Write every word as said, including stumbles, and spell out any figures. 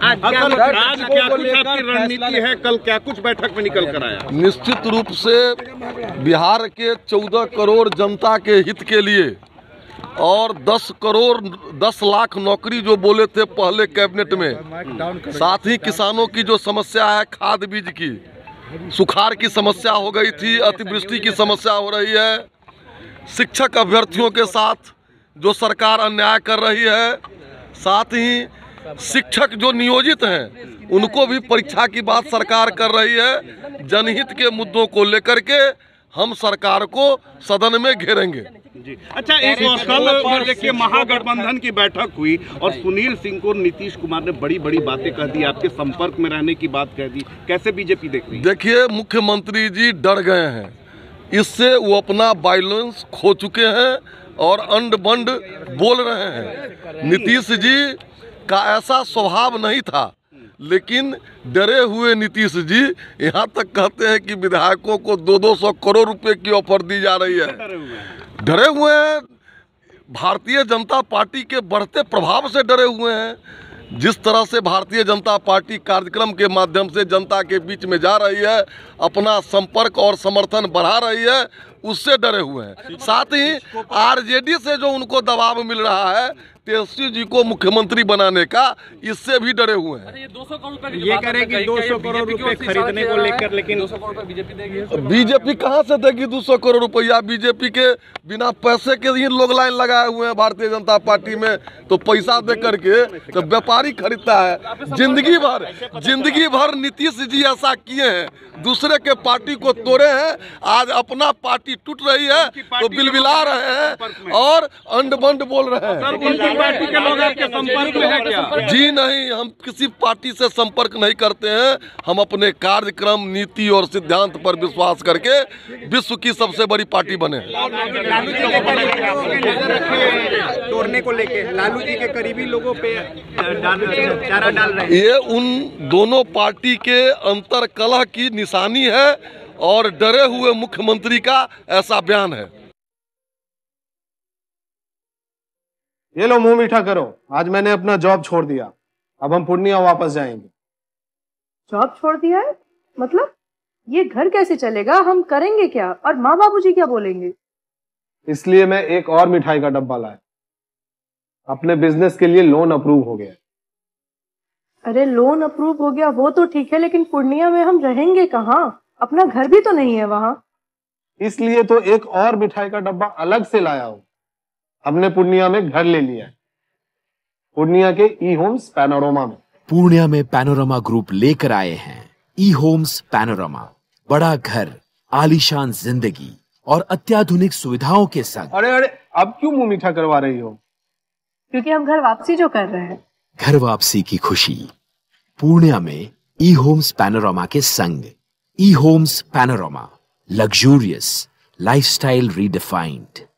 आज क्या कुछ आपकी रणनीति है, कल क्या कुछ बैठक में निकल कर आया? निश्चित रूप से बिहार के चौदह करोड़ जनता के हित के लिए और दस करोड़ दस लाख नौकरी जो बोले थे पहले कैबिनेट में, साथ ही किसानों की जो समस्या है खाद बीज की, सुखाड़ की समस्या हो गई थी, अतिवृष्टि की समस्या हो रही है, शिक्षक अभ्यर्थियों के साथ जो सरकार अन्याय कर रही है, साथ ही शिक्षक जो नियोजित हैं उनको भी परीक्षा की बात सरकार कर रही है। जनहित के मुद्दों को लेकर के हम सरकार को सदन में घेरेंगे। जी अच्छा, एक कल देखिए महागठबंधन की बैठक हुई और सुनील सिंह को नीतीश कुमार ने बड़ी बड़ी बातें कह दी, आपके संपर्क में रहने की बात कह दी, कैसे बीजेपी देख रही है? देखिए, मुख्यमंत्री जी डर गए हैं, इससे वो अपना बैलेंस खो चुके हैं और अंड बंड बोल रहे हैं। नीतीश जी का ऐसा स्वभाव नहीं था, लेकिन डरे हुए नीतीश जी यहाँ तक कहते हैं कि विधायकों को दो दो सौ करोड़ रुपए की ऑफर दी जा रही है। डरे हुए हैं, भारतीय जनता पार्टी के बढ़ते प्रभाव से डरे हुए हैं। जिस तरह से भारतीय जनता पार्टी कार्यक्रम के माध्यम से जनता के बीच में जा रही है, अपना संपर्क और समर्थन बढ़ा रही है, उससे डरे हुए हैं। साथ ही आरजेडी से जो उनको दबाव मिल रहा है तेजस्वी जी को मुख्यमंत्री बनाने का, इससे भी डरे हुए हैं। ये दो सौ करोड़ रुपए ये कह रहे हैं कि दो सौ करोड़ रुपए खरीदने को लेकर, लेकिन दो सौ करोड़ रुपए बीजेपी देगी। बीजेपी कहां से देगी दो सौ करोड़ रुपया? बीजेपी के बिना पैसे के ही लोग लाइन लगाए हुए हैं भारतीय जनता पार्टी में, तो पैसा दे करके तो व्यापारी खरीदता है। जिंदगी भर जिंदगी भर नीतीश जी ऐसा किए हैं, दूसरे के पार्टी को तोड़े हैं, आज अपना पार्टी टूट रही है तो बिलबिला रहे हैं और अंड बंड बोल रहे हैं। पार्टी के लोग आपके संपर्क में है क्या? जी नहीं, हम किसी पार्टी से संपर्क नहीं करते हैं। हम अपने कार्यक्रम, नीति और सिद्धांत पर विश्वास करके विश्व की सबसे बड़ी पार्टी बने। लालू जी के तोड़ने को लेके लालू जी के करीबी लोगों पे चारा डाल रहे हैं। ये उन दोनों पार्टी के अंतर कलह की निशानी है और डरे हुए मुख्यमंत्री का ऐसा बयान है। ये लो, मुंह मीठा करो, आज मैंने अपना जॉब छोड़ दिया, अब हम पूर्णिया वापस जाएंगे। जॉब छोड़ दिया है? मतलब ये घर कैसे चलेगा? हम करेंगे क्या? और माँ बाबूजी क्या बोलेंगे? इसलिए मैं एक और मिठाई का डब्बा लाया, अपने बिजनेस के लिए लोन अप्रूव हो गया। अरे लोन अप्रूव हो गया वो तो ठीक है, लेकिन पूर्णिया में हम रहेंगे कहाँ? अपना घर भी तो नहीं है वहाँ। इसलिए तो एक और मिठाई का डब्बा अलग से लाया हूँ। हमने पूर्णिया में घर ले लिया है, पूर्णिया के ई होम्स पैनोरमा में। पूर्णिया में पैनोरमा ग्रुप लेकर आए हैं ई होम्स पैनोरमा, बड़ा घर, आलीशान जिंदगी और अत्याधुनिक सुविधाओं के संग। अरे अरे अब क्यों मुंह मीठा करवा रही हो? क्योंकि हम घर वापसी जो कर रहे हैं। घर वापसी की खुशी पूर्णिया में ई होम्स पैनोरमा के संग। E homes panorama, luxurious lifestyle redefined.